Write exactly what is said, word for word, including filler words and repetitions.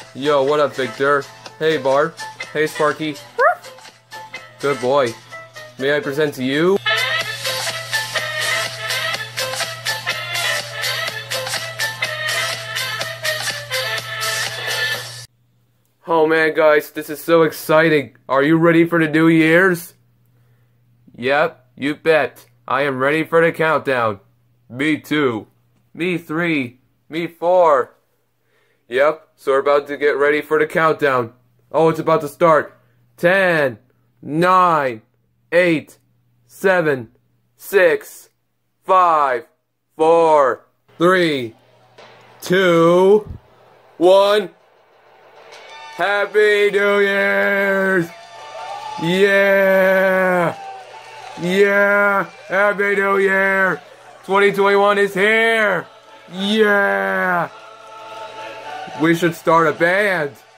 Yo, what up, Victor? Hey, Bart. Hey, Sparky. Good boy. May I present to you? Oh man, guys, this is so exciting. Are you ready for the New Year's? Yep, you bet. I am ready for the countdown. Me too. Me three. Me four. Yep, so we're about to get ready for the countdown. Oh, it's about to start. Ten, nine, eight, seven, six, five, four, three, two, one. Happy New Year's! Yeah! Yeah! Happy New Year! twenty twenty-one is here! Yeah! We should start a band!